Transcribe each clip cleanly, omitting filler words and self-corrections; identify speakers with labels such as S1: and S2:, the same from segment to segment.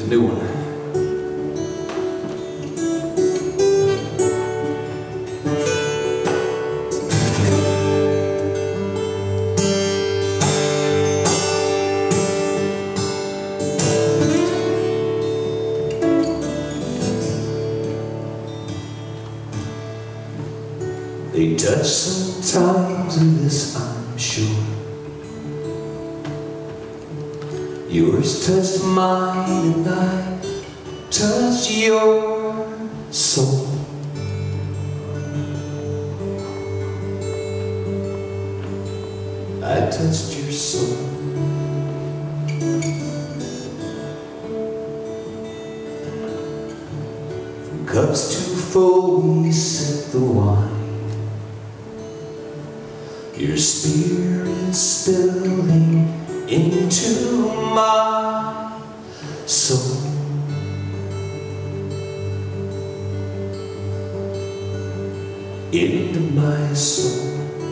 S1: new one. They touch sometimes of this, I'm sure. Yours touched mine and I touched your soul. I touched your soul. From cups too full we sip the wine. Your spirit spilling into my soul. Into my soul.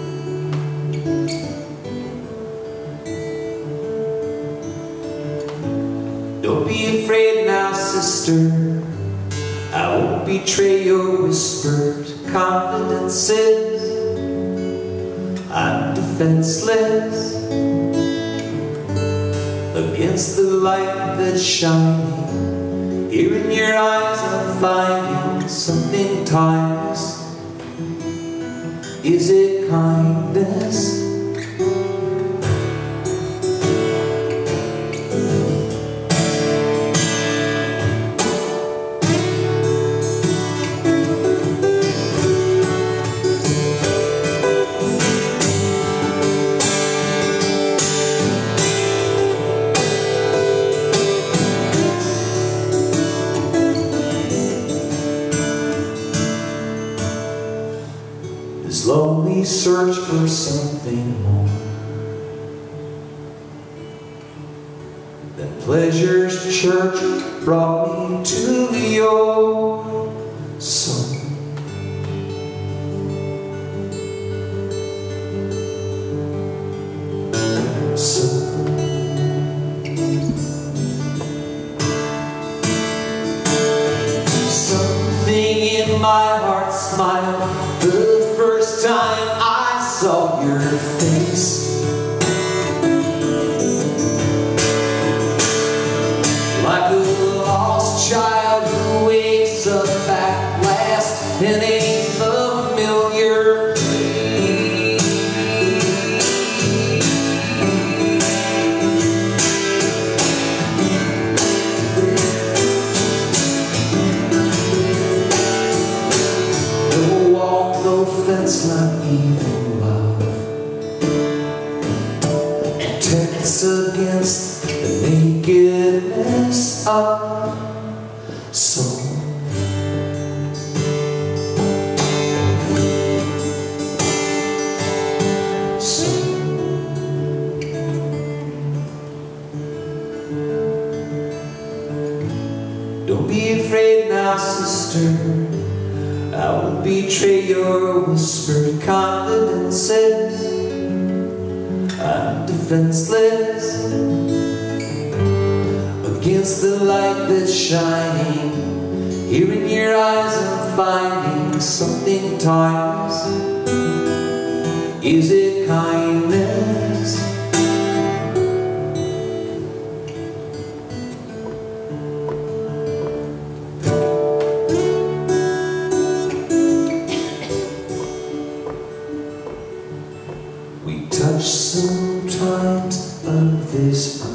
S1: Don't be afraid now, sister, I won't betray your whispered confidences. I'm defenseless against the light that's shining. Here in your eyes I'm finding something timeless. Is it kindness? This lonely search for something more than pleasure's church brought me to your soul. Something in my heart smiled the first time I saw your face. Like a lost child who wakes up at last in a familiar place. No wall, no fence, not even love. Protects against the nakedness of soul. Don't be afraid now, sister, I won't betray your whispered confidences. I'm defenseless against the light that's shining. Here in your eyes I'm finding something timeless. Is it kindness? We touch sometimes of this